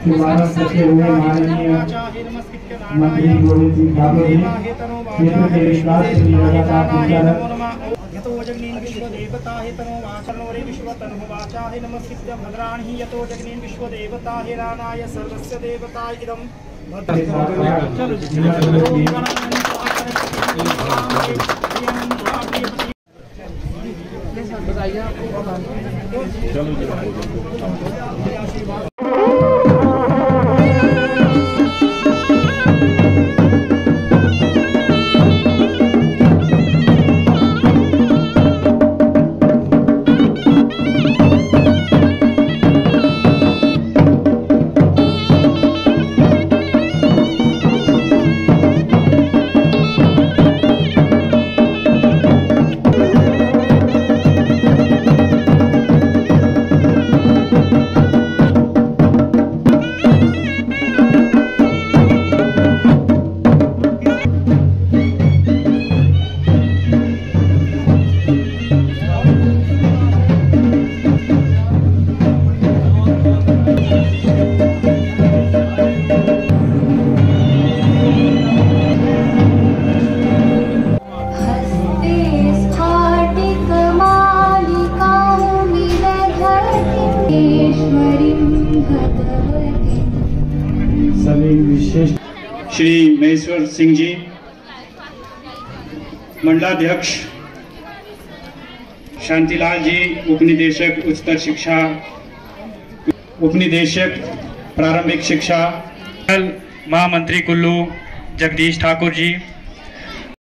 शुभारंभ करते हुए माननीय मंत्री गोविंद सिंह ठाकुर जी क्षेत्र के विकास के लिए लगातार प्रचारक यतो जगनीन विश्वदेवता हेतनो वाचनोरे विश्वतनो वाचाहे नमस्कृत्य भद्राणि यतो जगनीन विश्वदेवता हेरानाय सर्वस्य देवता इदं श्री महेश्वर सिंह जी, मंडलाध्यक्ष शांतिलाल जी, उपनिदेशक उच्चतर शिक्षा, उपनिदेशक प्रारंभिक शिक्षा, महामंत्री कुल्लू जगदीश ठाकुर जी,